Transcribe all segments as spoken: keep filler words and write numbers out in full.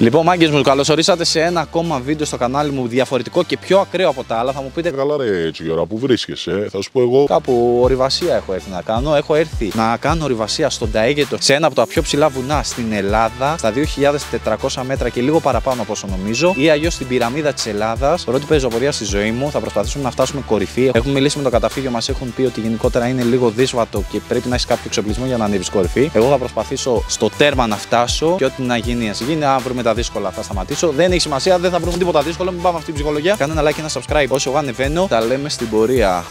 Λοιπόν, μάγκες μου, καλώς ορίσατε σε ένα ακόμα βίντεο στο κανάλι μου, διαφορετικό και πιο ακραίο από τα άλλα. Θα μου πείτε, καλά ρε Τσιγιώρα, που βρίσκεσαι, θα σου πω εγώ. Κάπου ορειβασία έχω έρθει να κάνω. Έχω έρθει να κάνω ορειβασία στον Ταίγετο, σε ένα από τα πιο ψηλά βουνά στην Ελλάδα, στα δύο χιλιάδες τετρακόσια μέτρα και λίγο παραπάνω από όσο νομίζω, ή αλλιώς στην πυραμίδα της Ελλάδας. Πρώτη πεζοπορία στη ζωή μου, θα προσπαθήσουμε να φτάσουμε κορυφή. Έχουμε μιλήσει με το καταφύγιο, μας έχουν πει ότι γενικότερα είναι λίγο δύσβατο και πρέπει να έχει κάποιο εξοπλισμό για να ανέβει κορυφή. Εγώ θα προσπαθήσω στο τέρμα να φτάσω και ό,τι να γίνει, ας γίνει. Αν βρούμε τα δύσκολα, θα σταματήσω. Δεν έχει σημασία, δεν θα βρούμε τίποτα δύσκολο. Μην πάμε αυτή την ψυχολογία. Κάνε ένα like και ένα subscribe. Όσο εγώ ανεβαίνω, τα λέμε στην πορεία.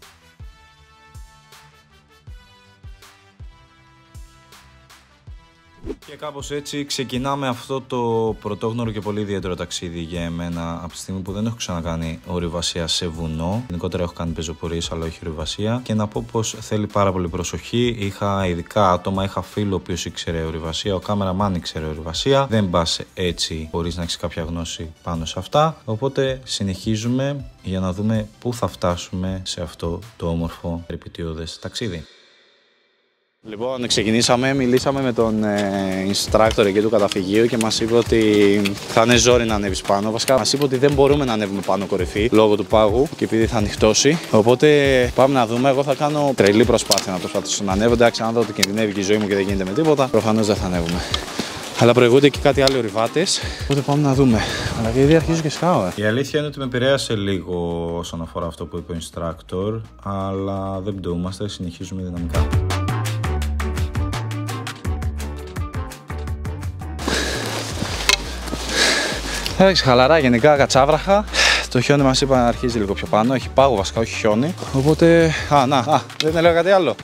Και κάπως έτσι ξεκινάμε αυτό το πρωτόγνωρο και πολύ ιδιαίτερο ταξίδι για εμένα από τη στιγμή που δεν έχω ξανακάνει ορειβασία σε βουνό. Γενικότερα έχω κάνει πεζοπορίες, αλλά όχι ορειβασία. Και να πω πως θέλει πάρα πολύ προσοχή. Είχα ειδικά άτομα, είχα φίλο ο οποίος ήξερε ορειβασία, ο κάμεραμαν ήξερε ορειβασία. Δεν πας έτσι χωρίς να έχεις κάποια γνώση πάνω σε αυτά. Οπότε συνεχίζουμε για να δούμε πού θα φτάσουμε σε αυτό το όμορφο περιπετειώδες ταξίδι. Λοιπόν, ξεκινήσαμε, μιλήσαμε με τον ε, instructor εκεί του καταφυγείου και μας είπε ότι θα είναι ζόρι να ανέβεις πάνω. Βασικά μας είπε ότι δεν μπορούμε να ανέβουμε πάνω κορυφή λόγω του πάγου και επειδή θα ανοιχτώσει. Οπότε πάμε να δούμε. Εγώ θα κάνω τρελή προσπάθεια να προσπαθήσω να ανέβω. Εντάξει, αν δω ότι κινδυνεύει και η ζωή μου και δεν γίνεται με τίποτα, προφανώς δεν θα ανέβουμε. Αλλά προηγούνται και κάτι άλλοι ορειβάτες. Οπότε πάμε να δούμε. Αλλά και ήδη αρχίζω και σκάω. Ε. Η αλήθεια είναι ότι με επηρέασε λίγο όσον αφορά αυτό που είπε ο instructor, αλλά δεν πτωούμαστε, συνεχίζουμε δυναμικά. Εντάξει, χαλαρά γενικά, κατσάβραχα. Το χιόνι μας είπα να αρχίζει λίγο πιο πάνω. Έχει πάγο βασικά, όχι χιόνι. Οπότε. Α, να, α, δεν έλεγα κάτι άλλο.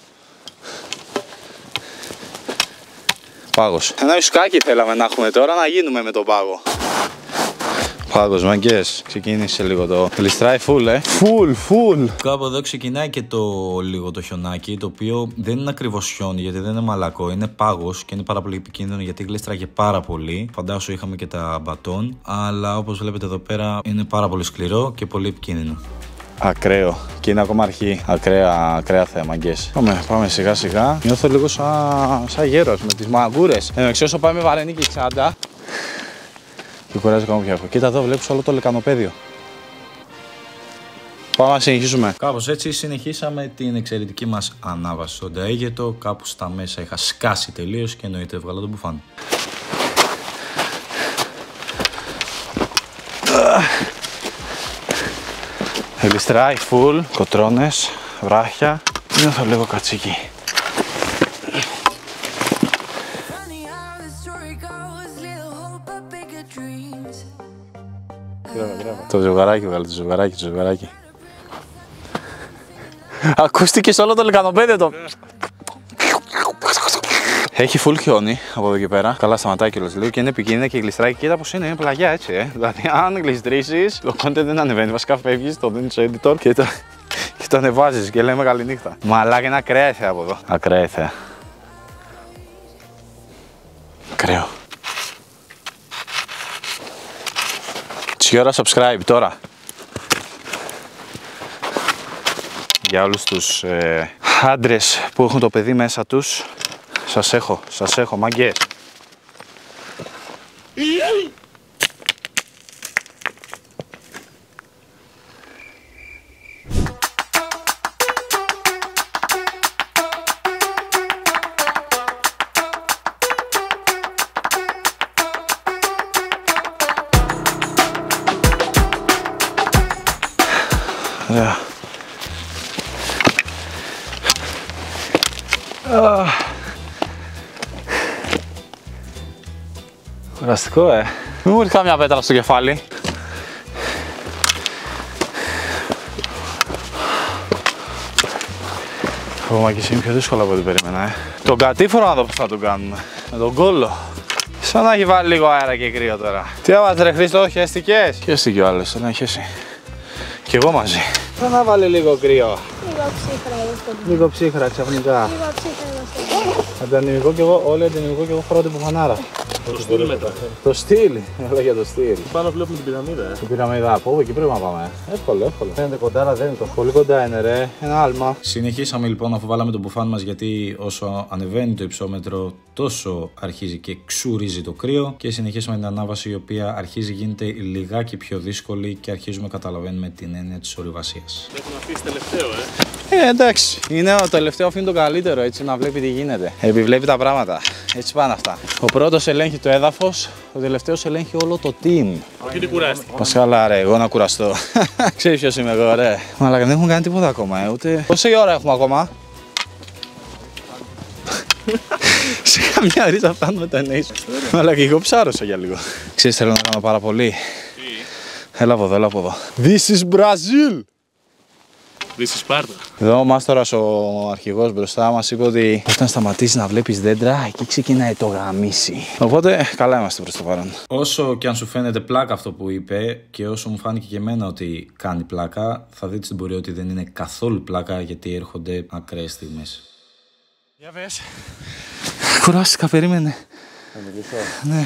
Πάγος. Ένα ισκάκι θέλαμε να έχουμε τώρα να γίνουμε με τον πάγο. Πάγος, μαγκές. Ξεκίνησε λίγο το. Γλιστράει full, ε. Full, full. Κάπου εδώ ξεκινάει και το λίγο το χιονάκι, το οποίο δεν είναι ακριβώς χιόνι γιατί δεν είναι μαλακό. Είναι πάγος και είναι πάρα πολύ επικίνδυνο γιατί γλίστραγε πάρα πολύ. Φαντάσου είχαμε και τα μπατόν. Αλλά όπως βλέπετε εδώ πέρα είναι πάρα πολύ σκληρό και πολύ επικίνδυνο. Ακραίο. Και είναι ακόμα αρχή. Ακραία, ακραία θέμα, μαγκές. Πάμε, πάμε σιγά σιγά. Νιώθω λίγο σαν σα γέρος με τις μαγκούρες. Εντάξει, όσο πάμε βαραίνει και η τσάντα. Και κουράζει ακόμα πιο εύκολα. Κοίτα εδώ, βλέπεις όλο το λεκανοπέδιο. Πάμε να συνεχίσουμε. Κάπως έτσι συνεχίσαμε την εξαιρετική μας ανάβαση στον Ταίγετο. Κάπου στα μέσα είχα σκάσει τελείως και εννοείται έβγαλα τον μπουφάν. Γλιστράει, full, κοτρώνες, βράχια. Νιώθω λίγο κατσίκι. Το ζευγαράκι βγάλε, το ζευγαράκι, το ζευγαράκι. Ακούστηκε σε όλο το λεκανοπέδιο το. Έχει full χιόνι από εδώ και πέρα. Καλά, σταματάει κιόλας λίγο και είναι επικίνδυνα και γλιστράει. Κοίτα πως είναι, είναι πλαγιά έτσι, ε. Δηλαδή, αν γλιστρήσεις, το content δεν ανεβαίνει. Βασικά φεύγεις, το δίνεις στο editor και το, και το ανεβάζεις και λέμε καλή νύχτα. Μαλάκα, είναι ακραία η θέα από εδώ. Ακραία η θέα. Ακραίο. Τσιγιώρα subscribe τώρα. Για όλους τους ε, άντρες που έχουν το παιδί μέσα τους, σας έχω, σας έχω, μαγκές. Yeah. Oh. Κουραστικό, ε. Μην μου έρθει κάμια πέτρα στο κεφάλι. Ο Μάκης είναι πιο δύσκολο από ό,τι περίμενα, ε. Τον κατήφορο να δω πώς θα τον κάνουμε. Με τον κόλλο. Σαν να έχει βάλει λίγο αέρα και κρύο τώρα. Τι έβαζε ρε Χρήστο, χαίστηκες? Χαίστηκε ο άλλος, θέλω να χέσει. Κι εγώ μαζί. Θα να βάλει λίγο κρύο. Λίγο ψύχρα. Λίγο ψύχρα ξαφνικά. Λίγο ψύχρα. Αντανημικό και εγώ, όλοι αντανημικό και εγώ φοράω την πουχανάρα. Το στυλ μετά. Το στυλ, έλα για το στυλ. Πάνω βλέπουμε την πυραμίδα. Ε. Την πυραμίδα, από εκεί πρέπει να πάμε. Εύκολο, εύκολο. Φαίνεται κοντά, αλλά δεν είναι το. Πολύ κοντά είναι, ρε. Ένα άλμα. Συνεχίσαμε λοιπόν αφού βάλαμε τον μπουφάν μας, γιατί όσο ανεβαίνει το υψόμετρο, τόσο αρχίζει και ξουρίζει το κρύο. Και συνεχίσαμε την ανάβαση, η οποία αρχίζει γίνεται λιγάκι πιο δύσκολη και αρχίζουμε να καταλαβαίνουμε την έννοια της ορειβασίας. Έχουμε αφήσει τελευταίο, ε. Ε, εντάξει. Είναι ο τελευταίο αφήνει το καλύτερο, έτσι να βλέπει τι γίνεται. Επιβλέπει τα πράγματα. Έτσι πάνε αυτά. Ο πρώτος ελέγχει το έδαφος, ο τελευταίος ελέγχει όλο το team. Όχι τι κουράστηκε. Πασχαλά, ρε, εγώ να κουραστώ. Ξέρεις ποιος είμαι εγώ, ρε. Μα δεν έχουμε κάνει τίποτα ακόμα, ε, ούτε. Πόση ώρα έχουμε ακόμα? Σε καμιά ρίζα φτάνουμε το εννοείς. Αλλά και εγώ ψάρωσα για λίγο. Ξέρεις, θέλω να κάνω πάρα πολύ. Έλα από εδώ, έλα από εδώ. This is Brazil! This is Sparta. Εδώ ο μάστορας, ο αρχηγός μπροστά μας, είπε ότι όταν σταματήσεις να βλέπεις δέντρα, εκεί ξεκινάει το γαμίσι. Οπότε καλά είμαστε προς το παρόν. Όσο και αν σου φαίνεται πλάκα αυτό που είπε, και όσο μου φάνηκε και εμένα ότι κάνει πλάκα, θα δείτε στην πορεία ότι δεν είναι καθόλου πλάκα, γιατί έρχονται ακραίες στιγμές. Για πες. Κουράστηκα, περίμενε. Να μιλήσω. Ναι.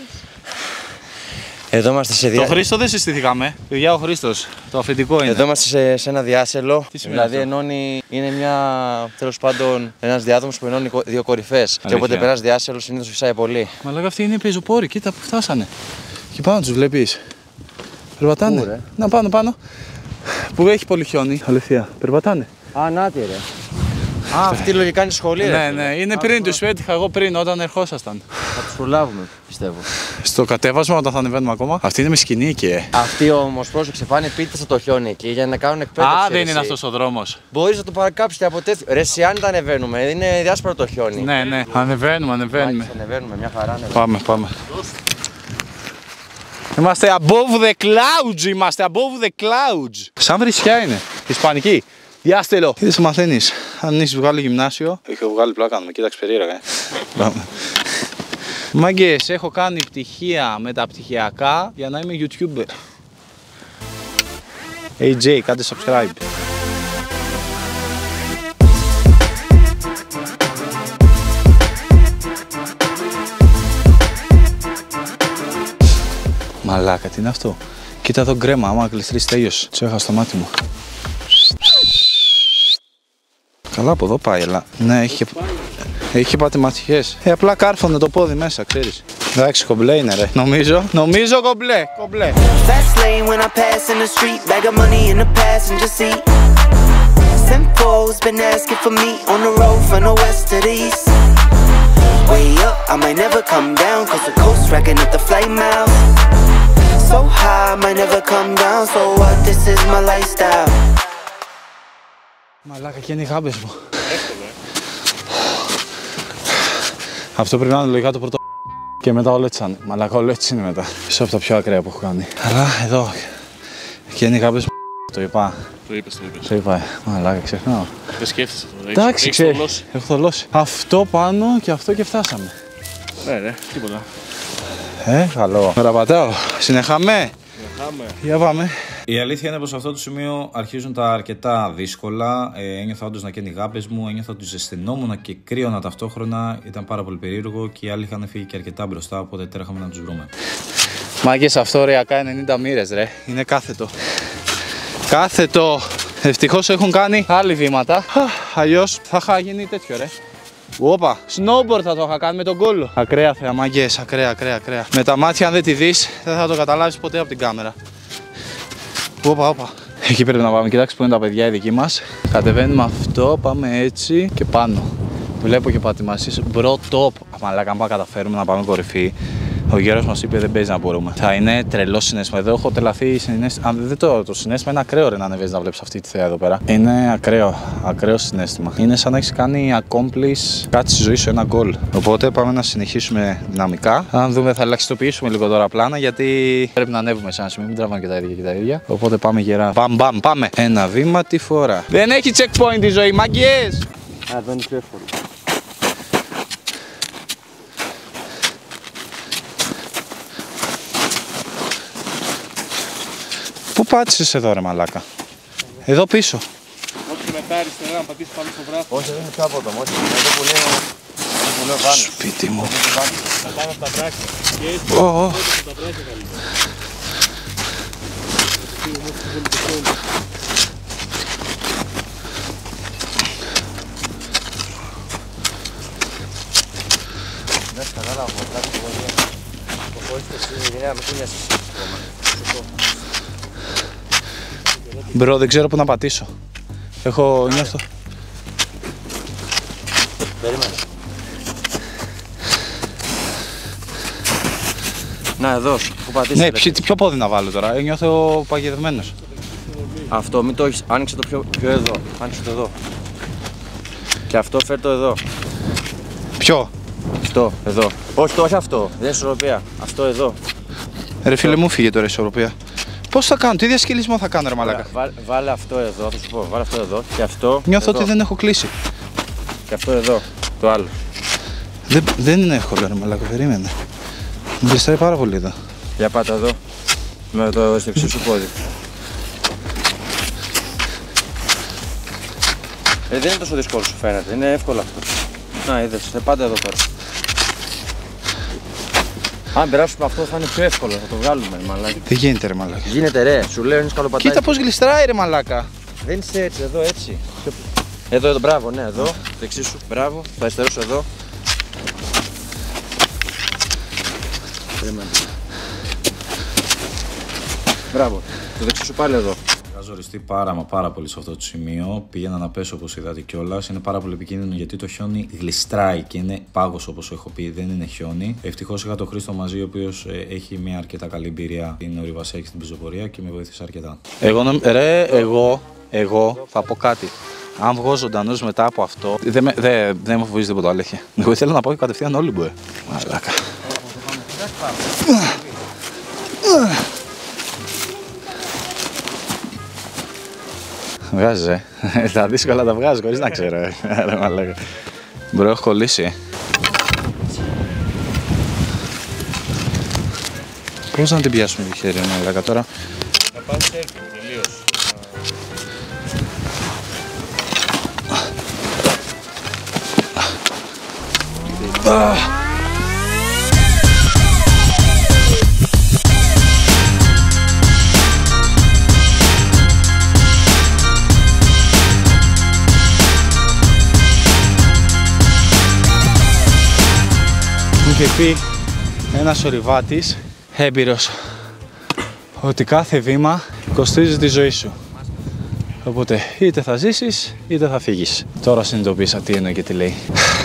Εδώ είμαστε σε διά... Το Χρήστο δεν συστηθήκαμε. Παιδιά, ο Χρήστος. Το αφεντικό είναι. Εδώ είμαστε σε, σε ένα διάσελο. Τι σημαίνει δηλαδή αυτό? ενώνει, είναι μια, τέλος πάντων, ένας διάδρομος που ενώνει δύο κορυφές. Και όποτε περάσει διάσελο συνήθως φυσάει πολύ. Μα λέγα αυτοί είναι οι πεζοπόροι, κοίτα που φτάσανε. Και πάνω τους βλέπεις. Περπατάνε. Πού, ρε? Να πάνω πάνω. Που έχει πολύ χιόνι. Αλήθεια. Περπατάνε. Α, νάτι ρε. Α, αυτή λογικά είναι σχολή, ρε. Ναι, ναι, είναι πριν, τους έτυχα εγώ πριν όταν ερχόσασταν. Θα τους προλάβουμε, πιστεύω. Στο κατέβασμα όταν θα ανεβαίνουμε ακόμα. Αυτή είναι με σκηνή εκεί, ε. Αυτοί όμως πρόσεξε πάνε πίτες στο χιόνι εκεί για να κάνουν εκπαίδευση. Α, δεν εσύ. είναι αυτός ο δρόμος. Μπορείς να το παρακάψεις και από τέτοιο. Ρε, εσύ αν τα ανεβαίνουμε, είναι διάσπαρο το χιόνι. Ναι, ναι, ανεβαίνουμε, ανεβαίνουμε. Μάλιστα, ανεβαίνουμε, μια χαρά ανεβαίνουμε. Πάμε, πάμε. Είμαστε above the clouds, είμαστε above the clouds. Σαν βρισιά είναι, ισπανική. Διάστελο. Είδες, μαθαίνεις. Αν έχεις βγάλει γυμνάσιο. Έχω βγάλει πλάκα, με κοίταξε περίεργα. Πάμε. Μάγκες, έχω κάνει πτυχία μεταπτυχιακά για να είμαι YouTuber. έι τζέι, κάντε subscribe. Μαλάκα, τι είναι αυτό? Κοίτα εδώ γκρέμα, άμα κλειστρείς τέλειωσε. Τσέχα στο μάτι μου. Καλά από εδώ πάει, αλλά ναι, έχει, έχει πατηματιές. Ε, απλά κάρφωνε το πόδι μέσα, ξέρεις. Εντάξει, κομπλέ είναι, ρε. Νομίζω, νομίζω κομπλέ, κομπλέ. Fast lane when I pass in the street, bag of money in the passenger seat. Simcoe's been asking for me on the road from the west to the east. Way up, I might never come down, cause the coast racking up the flight miles. So high, I might never come down, so what, this is my lifestyle. Μαλάκα, και είναι οι γάμπες μου. Αυτό πρέπει να είναι λογικά το πρώτο και μετά όλο έτσι. Μαλάκα, όλο έτσι είναι μετά. Πίσω από τα πιο ακραία που έχω κάνει. Αλλά εδώ και είναι οι γάμπες μου. Το είπα. Το είπες, το είπες. Το είπα. Μαλάκα, ξεχνάω. Δεν σκέφτεσαι αυτό. Εντάξει, ξέρεις. Έχω θολώσει. Αυτό πάνω και αυτό και φτάσαμε. Ναι, ρε, τίποτα. Ε, καλό. Περαπατάω. Συνεχάμε. Συνεχάμε. Για πάμε. Η αλήθεια είναι πως σε αυτό το σημείο αρχίζουν τα αρκετά δύσκολα. Ε, ένιωθα όντως να καίνει οι γάπες μου, ένιωθα ότι ζεσθενόμουν και κρύωνα ταυτόχρονα. Ήταν πάρα πολύ περίεργο και οι άλλοι είχαν φύγει και αρκετά μπροστά, οπότε τρέχαμε να τους βρούμε. Μάγκες, αυτό ωριακά ενενήντα μοίρες, ρε. Είναι κάθετο. Κάθετο. Ευτυχώς έχουν κάνει άλλοι βήματα. Αλλιώς θα είχα γίνει τέτοιο, ρε. Όπα, snowboard θα το είχα κάνει με τον κόλλο. Ακραία θέα, μάγκες, ακραία, ακραία, ακραία. Με τα μάτια, αν δεν τη δεις, δεν θα το καταλάβεις ποτέ από την κάμερα. Όπα, όπα. Εκεί πρέπει να πάμε. Κοιτάξτε που είναι τα παιδιά οι δικοί μας. Κατεβαίνουμε αυτό, πάμε έτσι και πάνω. Βλέπω και πατημασίες. Μπρο top. Μαλάκα, αν καταφέρουμε να πάμε κορυφή. Ο γέρος μας είπε δεν παίζει να μπορούμε. Θα είναι τρελό συναίσθημα. Εδώ έχω τελαθεί συναίσθημα. Αν δεν το, το συναίσθημα είναι ακραίο, ρε, να ανεβαίνεις να βλέπεις αυτή τη θέα εδώ πέρα. Είναι ακραίο. Ακραίο συναίσθημα. Είναι σαν να έχεις κάνει accomplish κάτι στη ζωή σου, ένα goal. Οπότε πάμε να συνεχίσουμε δυναμικά. Αν δούμε, θα ελαχιστοποιήσουμε λίγο τώρα πλάνα, γιατί πρέπει να ανέβουμε σε ένα σημείο. Μην τραβάμε και τα ίδια και τα ίδια. Οπότε πάμε γερά. Παμ, παμ, πάμε. Ένα βήμα τη φορά. Δεν έχει checkpoint η ζωή, μαγκιές! Α, εδώ είναι πιο εύκολο. Πού πάτησες εδώ, ρε μαλάκα? Εδώ πίσω. Όχι μετά αριστερά να πατήσεις πάνω στο βράχο. Όχι, δεν είναι πιο απότομο. Όχι, εδώ που λέει που λέω πάνω. Σπίτι μου. Θα πάμε από τα βράχια. Και έτσι Oh, oh. από τα βράχια καλύτερα. Δεν θα κατάλαβα από κάτι που μπορεί να προχωρήσετε στη γενιά με κούνια σας ακόμα. Μπρο, δεν ξέρω πού να πατήσω. Έχω νιώθω. Περίμενε. Να, εδώ, που πατήσεις. Ναι, ποιο, ποιο πόδι να βάλω τώρα, ε, νιώθω παγιδευμένος. Αυτό, μην το έχεις, άνοιξε το πιο, πιο εδώ, άνοιξε το εδώ. Και αυτό φέρ το εδώ. Ποιο? Αυτό, εδώ. Όχι, το, όχι αυτό, δεν είναι ισορροπία. Αυτό εδώ. Ρε φίλε μου, φύγε τώρα η ισορροπία. Πώς θα κάνω, τι διασκελισμό θα κάνω ρε μαλάκα. Βάλ, βάλε αυτό εδώ, θα σου πω, βάλε αυτό εδώ και αυτό. Νιώθω εδώ. ότι δεν έχω κλείσει. Και αυτό εδώ, το άλλο. Δεν, δεν είναι εύκολο ρε μαλάκα, περίμενε. Μου γλιστράει πάρα πολύ εδώ. Για πάτα εδώ, με το δεξί σου πόδι. Ε, δεν είναι τόσο δύσκολο σου φαίνεται, είναι εύκολο αυτό. Να, είδες, ε, πάντα εδώ τώρα. Αν περάσουμε αυτό θα είναι πιο εύκολο, θα το βγάλουμε μαλάκα. Δεν γίνεται ρε μαλάκα. Γίνεται ρε, σου λέω είναι σκαλοπατάκι. Κοίτα πώς γλιστράει ρε μαλάκα. Δεν είσαι έτσι, εδώ έτσι. Εδώ, εδώ, μπράβο, ναι, εδώ, δεξί σου, μπράβο, το αριστερό σου εδώ. Περίμενε. Μπράβο, το δεξί σου πάλι εδώ. Είχα ζοριστεί πάρα μα πάρα πολύ σε αυτό το σημείο. Πήγαινα να πέσω όπως είδατε κιόλας. Είναι πάρα πολύ επικίνδυνο γιατί το χιόνι γλιστράει και είναι πάγος όπως έχω πει, δεν είναι χιόνι. Ευτυχώς είχα τον Χρήστο μαζί, ο οποίος ε, έχει μια αρκετά καλή εμπειρία στην ορειβασία και στην πεζοπορία και με βοήθησε αρκετά. Εγώ, ρε, εγώ, εγώ θα πω κάτι. Αν βγω ζωντανός μετά από αυτό, δεν με, δε, δε με φοβίζει τίποτα, αλήθεια. Εγώ ήθελα να πάω κατευθείαν όλοι μου, ε. Μαλάκα. Βγάζεις, ε. Τα δύσκολα τα βγάζεις χωρίς να ξέρω, ε. Ρε μαλάκα. Μπρο, έχω κολλήσει, ε. Πώς να την πιάσουμε τη χέρι, μαλάκα, τώρα. Να πας έτσι, τελείως. Μου είχε πει ένας ορειβάτης έμπειρος ότι κάθε βήμα κοστίζει τη ζωή σου. Οπότε είτε θα ζήσεις είτε θα φύγεις. Τώρα συνειδητοποίησα τι εννοεί και τι λέει.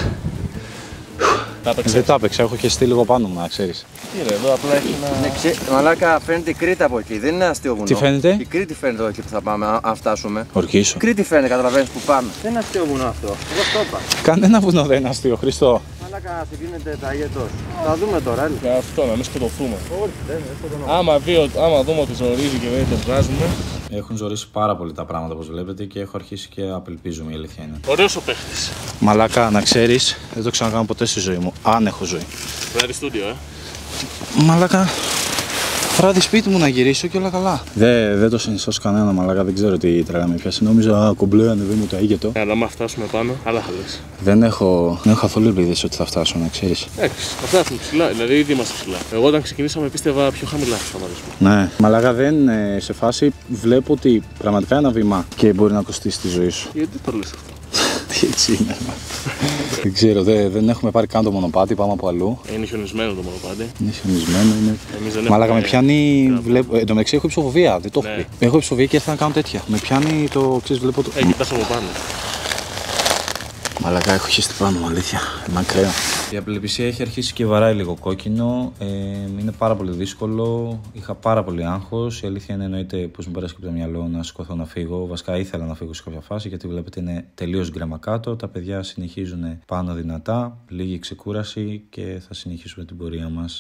Δεν τα έπαιξα, έχω και στείλει λίγο πάνω μου, να ξέρεις. Τι ρε, εδώ απλά έχει ένα... Ναι, ξέ... Μαλάκα, φαίνεται η Κρήτη από εκεί, δεν είναι αστείο βουνό. Τι φαίνεται? Η Κρήτη φαίνεται εδώ εκεί που θα πάμε, αν φτάσουμε. Ορκίσου. Η Κρήτη φαίνεται, καταλαβαίνεις που πάμε. Δεν είναι αστείο βουνό αυτό, εγώ το είπα. Κανένα βουνό δεν είναι αστείο, Χριστό. Μαλάκα, συγκρίνεται τα αγιετός. Θα δούμε τώρα, έλα. Για αυτό, να μην σκοτωθούμε. Όχι, δεν είναι, σκοτωνόμαστε. Άμα, δει, άμα δούμε ότι ζορίζει και δεν το βγάζουμε. Έχουν ζωρίσει πάρα πολύ τα πράγματα όπως βλέπετε και έχω αρχίσει και απελπίζομαι, η αλήθεια είναι. Ωραίος ο παίχτης. Μαλάκα, να ξέρεις, δεν το ξανακάνω ποτέ στη ζωή μου, αν έχω ζωή. Βράδυ στούντιο, ε. Μαλάκα, βράδυ σπίτι μου να γυρίσω και όλα καλά. Δεν, δεν το συνιστώ σε κανένα, μαλάκα, δεν ξέρω τι τρέλα με πιάσει. Νόμιζα, α, κομπλέ, ανεβαίνω το αίγετο. Αλλά άμα φτάσουμε πάνω, άλλα θα λες. Δεν έχω, δεν έχω καθόλου ελπίδες ότι θα φτάσω, να ξέρεις. Εντάξει, θα φτάσουμε ψηλά, δηλαδή ήδη είμαστε ψηλά. Εγώ όταν ξεκινήσαμε πίστευα πιο χαμηλά θα σταματήσουμε. Ναι, μαλάκα, δεν ε, σε φάση βλέπω ότι πραγματικά ένα βήμα και μπορεί να κοστίσει τη ζωή σου. Γιατί το λες αυτό? Τι έτσι είναι, δεν ξέρω, δεν, δεν έχουμε πάρει καν το μονοπάτι, πάμε από αλλού. Είναι χιονισμένο το μονοπάτι. Είναι χιονισμένο, είναι. Εμείς δεν Μαλάκα, έχουμε... με πιάνει. Βλέπω... Ε, εν τω μεταξύ έχω υψοφοβία, δεν το έχω Ναι. πει. Έχω υψοφοβία και ήρθα να κάνω τέτοια. Με πιάνει το. Ξέρεις, βλέπω το. Ε, κοιτάς από πάνω. Μαλάκα, έχω χεστεί πάνω μου, αλήθεια. Είναι ακραίο. Η απελπισία έχει αρχίσει και βαράει λίγο κόκκινο. Ε, είναι πάρα πολύ δύσκολο. Είχα πάρα πολύ άγχος. Η αλήθεια είναι, εννοείται, πως μου πέρασε και από το μυαλό να σηκωθώ να φύγω. Βασικά ήθελα να φύγω σε κάποια φάση γιατί βλέπετε είναι τελείως γκρέμα κάτω. Τα παιδιά συνεχίζουν πάνω δυνατά. Λίγη ξεκούραση και θα συνεχίσουμε την πορεία μας.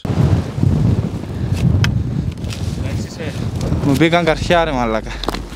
Μου μπήκαν καρχιά, ρε μαλάκα.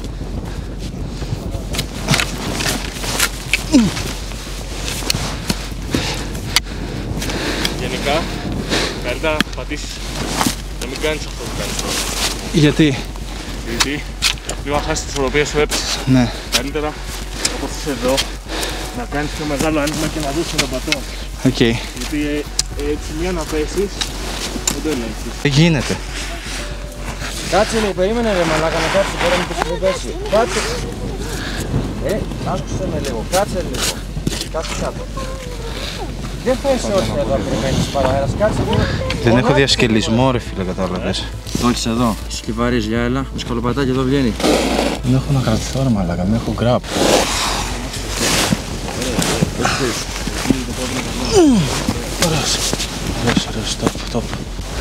Γενικά, καλύτερα να πατήσεις. Να μην κάνεις αυτό που κάνεις τώρα. Γιατί? Γιατί λίγο να χάσεις τις ισορροπίες σου έψεις. Ναι. Καλύτερα, όπως είσαι εδώ, να κάνεις πιο μεγάλο άνοιγμα και να δώσεις τον πατώ. Οκ. Okay. Γιατί ε, έτσι μια να πέσεις, δεν το ελέγχεις. Δεν γίνεται. Κάτσε λίγο, περίμενε ρε μαλάκα να κάτσε τώρα με το σου πέσει. Κάτσε. Ε, άκουσε με λίγο, κάτσε λίγο. Κάτσε κάτω. Δεν θα είσαι όρθια εδώ να περιμένεις παραέρας, κάτσε λίγο. Δεν έχω διασκελισμό ρε φίλε, κατάλαβες. Όχι εδώ, σκυβαρείς για έλα, με σκαλοπατάκι εδώ βγαίνει. Δεν έχω να κρατηθώ ρε μαλάκα, δεν έχω γκραπ. Ωραίος, ωραίος, ωραίος, top, top.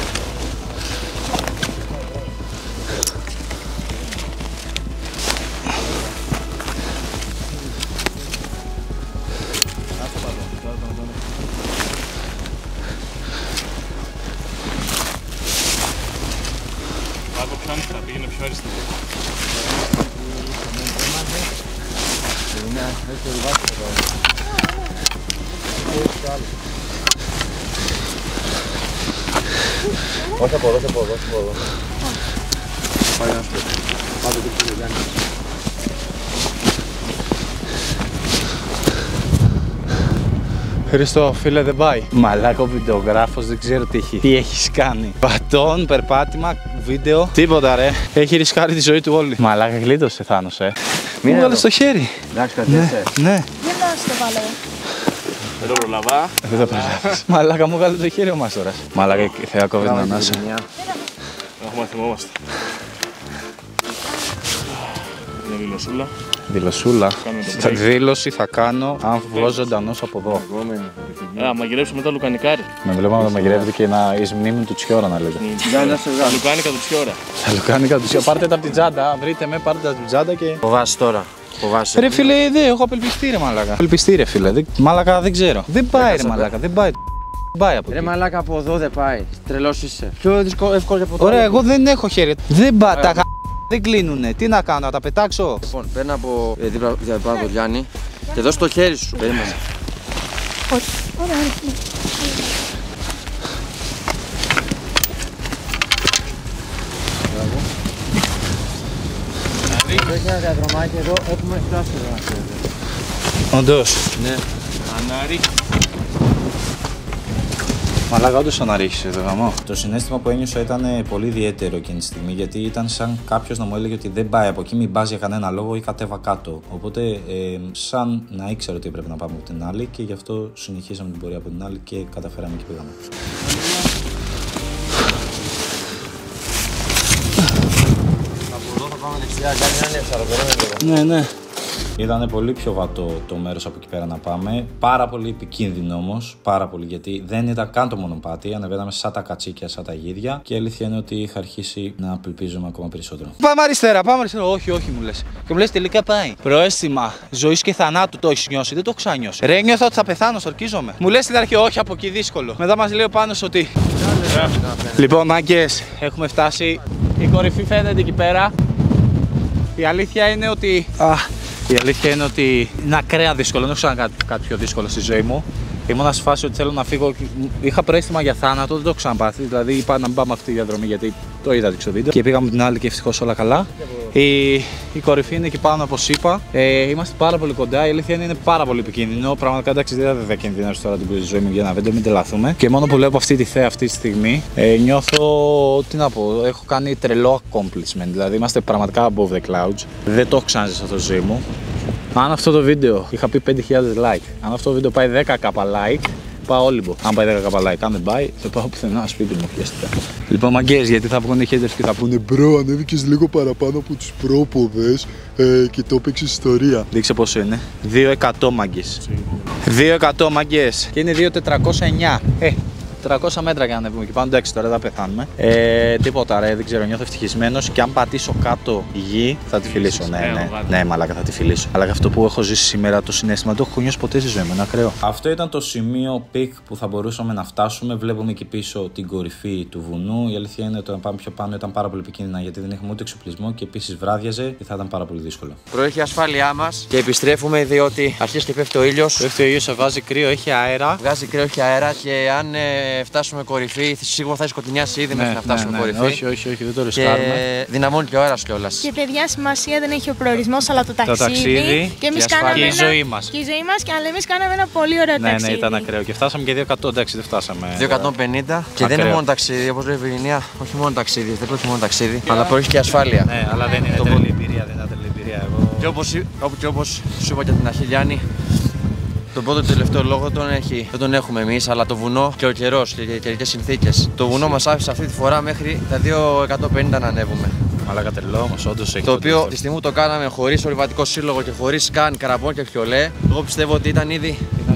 Πάγω πιο άνοιχτα, πήγαινε πιο αριστερά. Όχι από εδώ, όχι από εδώ, όχι από εδώ. Πάει να σου πω. Πάτε το κύριο Γιάννη. Χριστό, φίλε, δεν πάει. Μαλάκα ο βιντεογράφος, δεν ξέρω τι έχει. Τι έχεις κάνει. Πατών, περπάτημα, βίντεο. Τίποτα ρε. Έχει ρισκάρει τη ζωή του όλη. Μαλάκα, γλίτωσε Θάνος, ε. Μην μου βάλες το χέρι. Εντάξει, κατέσαι. Ναι. Δεν το βάλε. Δεν το προλαβά. Δεν το προλάβεις. Μαλάκα, μου βγάλε το χέρι ο Μάστορας. Μαλάκα, θεά κόβει την ανάσα. Έχουμε θυμόμαστε. Μια δηλωσούλα. Δηλωσούλα. Κάνουμε το Θα break. δήλωση θα κάνω αν βγω ζωντανός από εδώ. Α, μαγειρέψουμε τα λουκανικά ρε. Με βλέπω να το μαγειρεύεται και να εις μνήμη του Τσιόρα να λέγω. Τα λουκάνικα του Τσιόρα. Θα το κάνει κατ' ουσία. Πάρτε τα από την τσάντα. Βρείτε με, πάρτε τα από την τσάντα και. Φοβάσαι τώρα. Φοβάσαι. Ρε φίλε, δεν έχω απελπιστεί ρε μαλάκα. Απελπιστεί ρε φίλε. Δεν- Μαλάκα δεν ξέρω. Δεν πάει ρε μαλάκα. Δεν πάει. Δεν πάει από Ρε εκεί. μαλάκα από εδώ δεν πάει. Τρελός είσαι. Πιο δύσκολο, εύκολο από εδώ. Ωραία, εγώ δεν έχω χέρι. Δεν πάει. Τα γα... δεν κλείνουνε. Τι να κάνω, να τα πετάξω. Λοιπόν, παίρνω από ε, δίπλα δίπλα από τον Γιάννη και δώσ' το χέρι σου. Περίμενε. Όχι. Ωραία, ωραία. Έχει ένα διαδρομάκι εδώ, έχουμε φτάσει εδώ να ξέρετε. Όντως. Ναι. Ανάρι. Μαλάκα, όντως το να ρίξεις εδώ γαμό. Το συναίσθημα που ένιωσα ήταν πολύ ιδιαίτερο εκείνη τη στιγμή, γιατί ήταν σαν κάποιος να μου έλεγε ότι δεν πάει από εκεί, μην πας για κανένα λόγο ή κατέβα κάτω. Οπότε, ε, σαν να ήξερα ότι έπρεπε να πάμε από την άλλη και γι' αυτό συνεχίσαμε την πορεία από την άλλη και καταφέραμε και πήγαμε. Από εδώ θα πάμε δεξιά, κάνει ένα εύσαρο, περίμενε λίγο. Ναι, ναι. Ήταν πολύ πιο βατό το μέρος από εκεί πέρα να πάμε. Πάρα πολύ επικίνδυνο όμως. Πάρα πολύ, γιατί δεν ήταν καν το μονοπάτι. Ανεβαίναμε σαν τα κατσίκια, σαν τα γίδια. Και η αλήθεια είναι ότι είχα αρχίσει να απελπίζομαι ακόμα περισσότερο. Πάμε αριστερά, πάμε αριστερά. Όχι, όχι, μου λες. Και μου λες τελικά πάει. Προαίσθημα ζωής και θανάτου το έχεις νιώσει. Δεν το έχω ξανιώσει. Ρε, νιώθω ότι θα πεθάνω, στορκίζομαι. Μου λες στην αρχή, όχι, από εκεί δύσκολο. Μετά μας λέει ο Πάνος ότι. Λοιπόν, μάγκες, έχουμε φτάσει. Η κορυφή φαίνεται εκεί πέρα. Η αλήθεια είναι ότι. Α, η αλήθεια είναι ότι είναι ακραία δύσκολο. Δεν έχω ξανακάνει κάτι πιο δύσκολο στη ζωή μου. Ήμουν σε φάση ότι θέλω να φύγω. Είχα προαίσθημα για θάνατο, δεν το έχω ξαναπάθει. Δηλαδή είπα να μην πάμε αυτή τη διαδρομή γιατί το είδατε στο βίντεο. Και πήγαμε την άλλη και ευτυχώς όλα καλά. Η, η κορυφή είναι εκεί πάνω, όπως είπα. Ε, είμαστε πάρα πολύ κοντά. Η αλήθεια είναι είναι πάρα πολύ επικίνδυνο. Πραγματικά εντάξει, δεν θα κινδυνεύσω τώρα την ζωή μου για ένα βίντεο, μην τρελαθούμε. Και μόνο που λέω από αυτή τη θέα αυτή τη στιγμή, ε, νιώθω. Τι να πω, έχω κάνει τρελό accomplishment. Δηλαδή είμαστε πραγματικά above the clouds. Δεν το έχω ξαναζήσει αυτό στη ζωή μου. Αν αυτό το βίντεο είχα πει πέντε χιλιάδες like, αν αυτό το βίντεο πάει δέκα χιλιάδες like, πάω Όλυμπο. Αν πάει δέκα χιλιάδες like, αν δεν πάει, θα πάω πουθενά σπίτι μου, χαίστηκα. Λοιπόν, μαγκές, γιατί θα βγουν οι haters και θα πούνε Μπρο, ανέβηκες λίγο παραπάνω από τους πρόποδες ε, και το έπαιξες ιστορία. δείξε πόσο είναι. δύο εκατό μαγκές. δύο εκατό μαγκές. Και είναι δύο χιλιάδες τετρακόσια εννιά. Ε, τριακόσια μέτρα για να ανέβουμε εκεί πάνω. Εντάξει, τώρα δεν θα πεθάνουμε. Ε, τίποτα, ρε, δεν ξέρω, νιώθω ευτυχισμένος. Και αν πατήσω κάτω γη, θα τη φιλήσω. Ναι, ναι, ναι, μαλάκα, θα τη φιλήσω. Αλλά και αυτό που έχω ζήσει σήμερα, το συναίσθημα, το έχω νιώσει ποτέ στη ζωή μου. Είναι ακραίο. Αυτό ήταν το σημείο πικ που θα μπορούσαμε να φτάσουμε. Βλέπουμε εκεί πίσω την κορυφή του βουνού. Η αλήθεια είναι ότι όταν πάμε πιο πάνω ήταν πάρα πολύ επικίνδυνα γιατί δεν έχουμε ούτε εξοπλισμό και επίσης βράδιαζε και θα ήταν πάρα πολύ δύσκολο. Προέχει η ασφάλειά μας και επιστρέφουμε διότι αρχίζει και πέφτει ο ήλιος. Πέφτει ο ήλιος, σε βάζει κρύο, έχει αέρα. Βγάζει κρύο, έχει αέρα και αν ε, φτάσουμε κορυφή, σίγουρα θα σκοτεινιάσει ήδη μέχρι να φτάσουμε ναι, ναι, κορυφή. Όχι, όχι, όχι, δεν το ρισκάρουμε. Και δυναμώνει και ο αέρας κιόλας. Και παιδιά, σημασία δεν έχει ο προορισμός, αλλά το ταξίδι. Το ταξίδι και εμείς και κάναμε και η ένα... ζωή μας. Και η ζωή μας, και αλλά εμείς κάναμε ένα πολύ ωραίο Ναι, ταξίδι. ναι, ήταν ακραίο. Και φτάσαμε και δύο εκατό, εντάξει, δεν φτάσαμε. δύο εκατόν πενήντα. Και δεν είναι μόνο ταξίδι, όπως λέει η Βιγενία, όχι μόνο ταξίδι, δεν πρέπει μόνο ταξίδι, αλλά μπορεί και ασφάλεια. Ναι, αλλά δεν είναι Το τρελή εμπειρία, δεν είναι τρελή εμπειρία. Εγώ... Και όπως, και όπως σου είπα και την αρχή, Γιάννη, τον πρώτο και τελευταίο λόγο τον έχει, δεν τον έχουμε εμείς, αλλά το βουνό και ο καιρός και οι καιρικές συνθήκες. Το βουνό μας άφησε αυτή τη φορά μέχρι τα δύο εκατόν πενήντα να ανέβουμε. Μαλάκα τρελό όμως, όντως έχει. Το οποίο τη στιγμή που το κάναμε χωρίς ορειβατικό σύλλογο και χωρίς καν καραμπόν και φιολέ, εγώ πιστεύω ότι ήταν ήδη,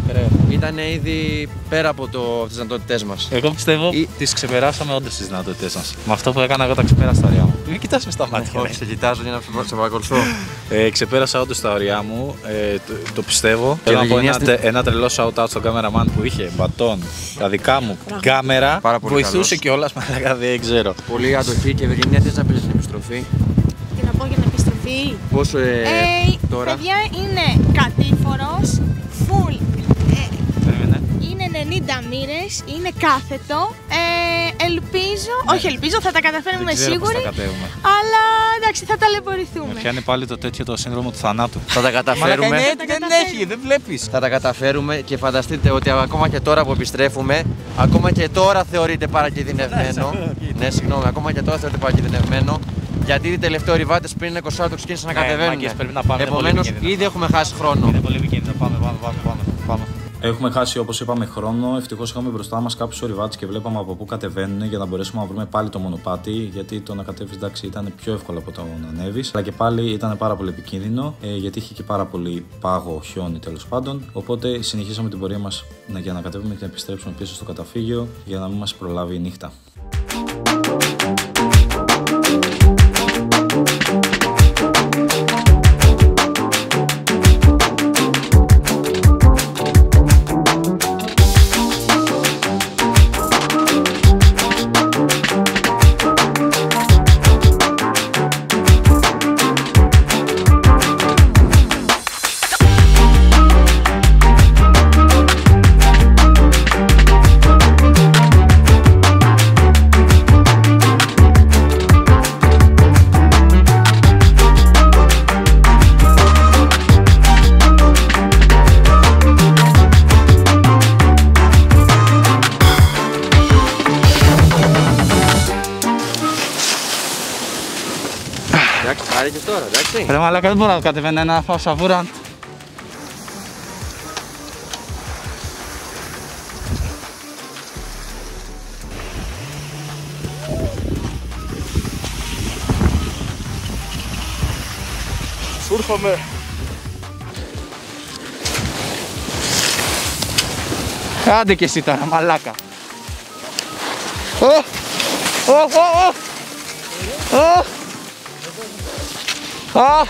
ήταν ήδη πέρα από το, τις δυνατότητές μας. Εγώ πιστεύω Ή... τις ξεπεράσαμε όντως τις δυνατότητές μας. Με αυτό που έκανα εγώ τα ξεπέρασα τα ωριά μου. Μην κοιτάς με στα μάτια. Όχι, σε κοιτάζω για να σε παρακολουθώ. Ε, ξεπέρασα όντως τα ωριά μου, ε, το, το πιστεύω. Και Θέλω να πω ένα, στην... τε, ένα τρελό shout out στον cameraman που είχε μπατόν, τα δικά μου κάμερα. Βοηθούσε κιόλας, μαλάκα, δεν ξέρω. Πολύ αντοχή και Βεργινία, θες να πεις την επιστροφή. Τι να πω για την επιστροφή. Πόσο ε, ε, τώρα. Παιδιά, είναι κατήφορος, full. Περίμενε. Είναι ενενήντα μοίρες, είναι κάθετο. Ε, ελπίζω, Ναι. όχι ελπίζω, θα τα καταφέρουμε Δεν ξέρω πώς σίγουροι. τα κατέβουμε. Αλλά εντάξει, θα ταλαιπωρηθούμε. Με πιάνει πάλι το τέτοιο το σύνδρομο του θανάτου. Θα τα καταφέρουμε. Μαλάκα, τα δεν καταφέρουμε. έχει, δεν βλέπεις. Θα τα καταφέρουμε και φανταστείτε ότι ακόμα και τώρα που επιστρέφουμε, ακόμα και τώρα θεωρείται παρακινδυνευμένο. Ναι, συγγνώμη, ακόμα και τώρα θεωρείται παρακινδυνευμένο. Γιατί οι τελευταίοι ορειβάτες πριν είκοσι λεπτά ξεκίνησαν να Ναι, κατεβαίνουν. μάγκες, πρέπει να πάμε, είναι πολύ Επομένως, επικίνδυνο. ήδη έχουμε χάσει χρόνο. Είναι πολύ επικίνδυνο. Πάμε, πάμε, πάμε, πάμε, πάμε. Έχουμε χάσει, όπως είπαμε, χρόνο. Ευτυχώς είχαμε μπροστά μας κάποιους ορειβάτες και βλέπαμε από πού κατεβαίνουν για να μπορέσουμε να βρούμε πάλι το μονοπάτι. Γιατί το να κατέβεις, εντάξει, ήταν πιο εύκολο από το να ανέβεις. Αλλά και πάλι ήταν πάρα πολύ επικίνδυνο, ε, γιατί είχε και πάρα πολύ πάγο, χιόνι τέλος πάντων. Οπότε συνεχίσαμε την πορεία μας για να κατέβουμε και να επιστρέψουμε πίσω στο καταφύγιο για να μην μας προλάβει η νύχτα. Εντάξει, χάρηκες τώρα, εντάξει. Ρε μαλάκα, δεν μπορώ να κατεβαίνω ένα φάω σαβούρα. Σου έρχομαι. Άντε και εσύ τώρα, μαλάκα. Ω! Ω! Ω! Ω! Α!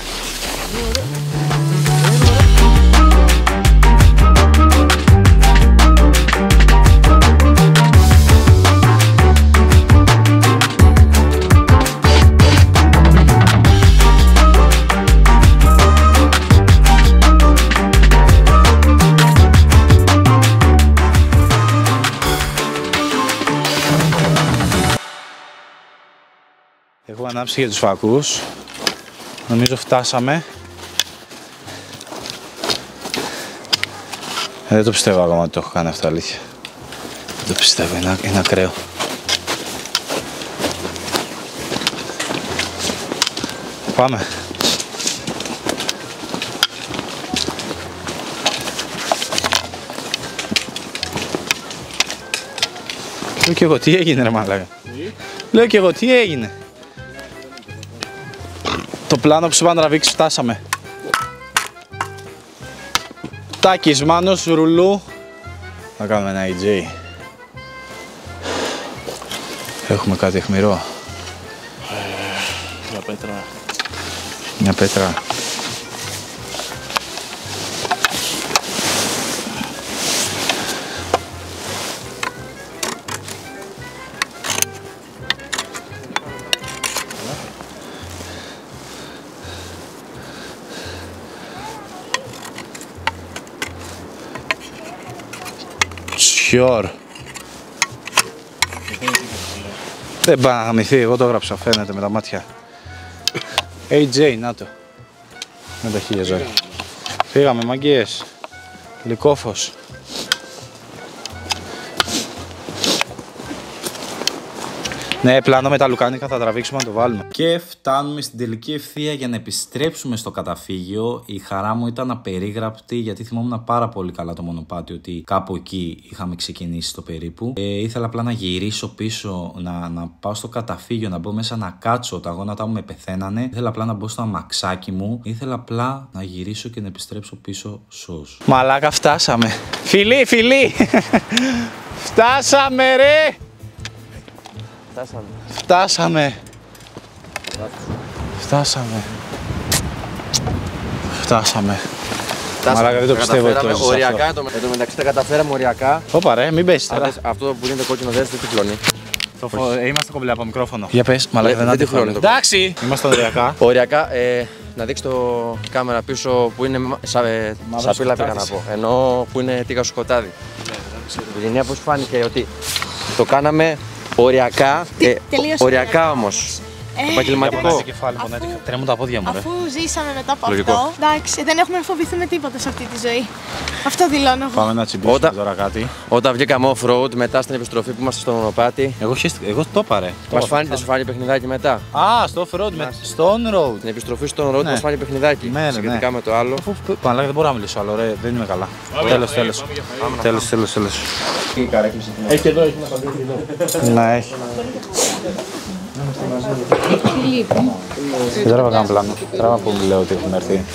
Έχω ανάψει για τους φακούς. Νομίζω φτάσαμε. Ε, δεν το πιστεύω ακόμα ότι το έχω κάνει αυτό, αλήθεια. Δεν το πιστεύω, είναι, είναι ακραίο. Πάμε. Λέω κι εγώ τι έγινε ρε μαλάκα. Λέω κι εγώ τι έγινε. Το πλάνο που σου είπα να τραβήξει φτάσαμε. Τάκης, Μάνος, Ρουλού. Να κάνουμε ένα ι τζέι. Έχουμε κάτι αιχμηρό. Μια πέτρα. Μια πέτρα. Sure. Δεν πάει να γαμηθεί, εγώ το έγραψα, φαίνεται με τα μάτια. έι τζέι, να το. Με τα χίλια ζόρια. Φύγαμε, μαγκίες. Λυκόφος. Ναι, πλάνο με τα λουκάνικα θα τραβήξουμε να το βάλουμε. Και φτάνουμε στην τελική ευθεία για να επιστρέψουμε στο καταφύγιο. Η χαρά μου ήταν απερίγραπτη, γιατί θυμόμουν πάρα πολύ καλά το μονοπάτι ότι κάπου εκεί είχαμε ξεκινήσει στο περίπου. Ε, ήθελα απλά να γυρίσω πίσω, να, να πάω στο καταφύγιο, να μπω μέσα να κάτσω. Τα γόνατά μου με πεθαίνανε. Ήθελα απλά να μπω στο αμαξάκι μου. Ήθελα απλά να γυρίσω και να επιστρέψω πίσω σως. Μαλάκα, φτάσαμε. Φιλί, φιλί! Φτάσαμε, ρε! Φτάσαμε. Φτάσαμε. Φτάσαμε. Φτάσαμε. Μαλάκα, δεν το πιστεύω ότι το έζησα οριακά, αυτό. εν τω μεταξύ τα καταφέραμε οριακά. Όπα ρε, μην πέσει τώρα. Αυτό που γίνεται κόκκινο δεν τυφλώνει. Ε, είμαστε κομπλέ από μικρόφωνο. Για πες, μαλάκα, δεν δεν αντιφρόνει. τυφλώνει το Εντάξει, είμαστε οριακά. Οριακά, ε, να δείξει το κάμερα πίσω που είναι σα, ε, σαπίλα πήγα να πω. Ενώ που είναι τίγα σκοτάδι. Γενιά, πώς φάνηκε ότι το κάναμε οριακά, ε, οριακά όμως. Επαγγελματικό. Τρέμουν τα πόδια μου, ρε. Αφού ζήσαμε μετά από Λογικό. αυτό, εντάξει, δεν έχουμε να φοβηθούμε τίποτα σε αυτή τη ζωή. Αυτό δηλώνω εγώ. Πάμε να τσιμπήσουμε Όταν- τώρα κάτι. Όταν βγήκαμε off-road, μετά στην επιστροφή που είμαστε στο μονοπάτι, Εγώ, χαίστηκα- εγώ το είπα, ρε. Το μας είπα. φάνηκε, σου φάνηκε παιχνιδάκι μετά. Α, στο off-road, με... στο on-road. Την επιστροφή στον road Ναι. μας φάνηκε παιχνιδάκι. Ναι, ναι, Σχετικά ναι. με το άλλο. Αφού μαλάκα, δεν μπορώ να μιλήσω άλλο, ρε. Δεν είμαι καλά. Τέλος, τέλος. Τέλος, τέλος, τέλος. Έχει εδώ, έχει να παντρεύει εδώ. Να έχει. Δεν τράβα κανένα πλάνο. Τράβα που μου λέω ότι έχουμε έρθει.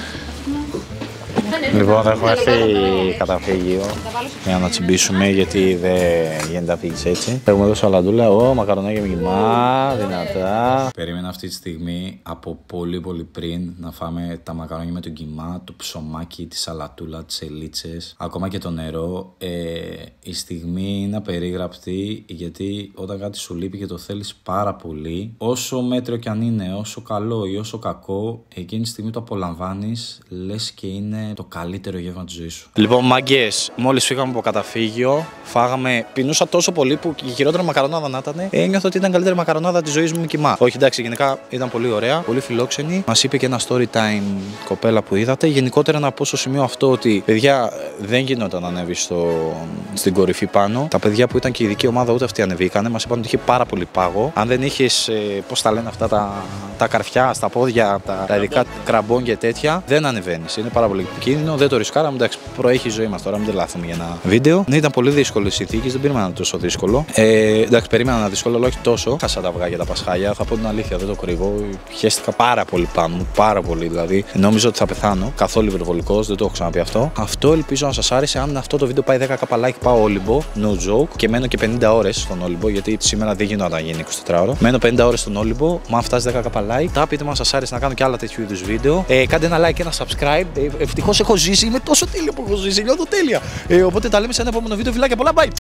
Λοιπόν, έχουμε έρθει καταφύγιο για να τσιμπήσουμε, γιατί δεν γίνεται να φύγεις έτσι. Έχουμε εδώ σαλαντούλα, ο μακαρονάκια με κιμά, δυνατά. Περίμενα αυτή τη στιγμή από πολύ πολύ πριν να φάμε τα μακαρόνια με τον κιμά, το ψωμάκι, τη σαλατούλα, τις ελίτσες, ακόμα και το νερό. Ε, η στιγμή είναι απερίγραπτη, γιατί όταν κάτι σου λείπει και το θέλεις πάρα πολύ, όσο μέτριο κι αν είναι, όσο καλό ή όσο κακό, εκείνη τη στιγμή το απολαμβάνεις, λες και είναι το καλύτερο γεύμα της ζωής σου. Λοιπόν, μάγκες, μόλις φύγαμε από καταφύγιο, φάγαμε, πεινούσα τόσο πολύ που η χειρότερη μακαρονάδα να ήταν, ένιωθα ότι ήταν η καλύτερη μακαρονάδα της ζωής μου με κιμά. Όχι, εντάξει, γενικά ήταν πολύ ωραία, πολύ φιλόξενη. Μας είπε και ένα story time κοπέλα που είδατε. Γενικότερα να πω στο σημείο αυτό ότι, παιδιά, δεν γινόταν να ανέβει στο, στην κορυφή πάνω. Τα παιδιά που ήταν και η ειδική ομάδα, ούτε αυτοί ανεβήκανε. Μας είπαν ότι είχε πάρα πολύ πάγο. Αν δεν είχες, ε, πώς τα λένε αυτά, τα, τα καρφιά στα πόδια, τα, τα ειδικά κραμπών και τέτοια, δεν ανεβαίνεις. Είναι πάρα πολύ επικίνδυνο, δεν το ρισκάραμε. Εντάξει, προέχει η ζωή μας τώρα, μην τρελαθούμε για ένα βίντεο. Ναι, ήταν πολύ δύσκολε οι συνθήκες, δεν περίμενα τόσο δύσκολο. Ε, εντάξει, περίμενα να δύσκολο, αλλά όχι τόσο. Χάσα τα αυγά για τα Πασχάλια, θα πω την αλήθεια, δεν το κρύβω. Χαίστηκα πάρα πολύ πάνω μου, πάρα πολύ δηλαδή. Νόμιζα ότι θα πεθάνω. Καθόλου υπερβολικός, δεν το έχω ξαναπεί αυτό. Αυτό ελπίζω να σας άρεσε. Αν αυτό το βίντεο πάει δέκα χιλιάδες like, πάω Όλυμπο. No joke. Και μένω και πενήντα ώρες στον Όλυμπο, γιατί σήμερα δεν γινόταν να γίνει εικοσιτετράωρο. Μένω πενήντα ώρες στον Όλυμπο. Μα φτάσει δέκα χιλιάδες like. Τα πείτε μου αν σας άρεσε να κάνω και άλλα τέτοιου είδους βίντεο. Ε, κάντε ένα like και ένα subscribe. Ε, ευτυχώς έχω ζήσει. Είμαι τόσο τέλειο που έχω ζήσει. Νιώθω τέλεια. Ε, οπότε τα λέμε σε ένα επόμενο βίντεο. Φιλάκια πολλά. Bye.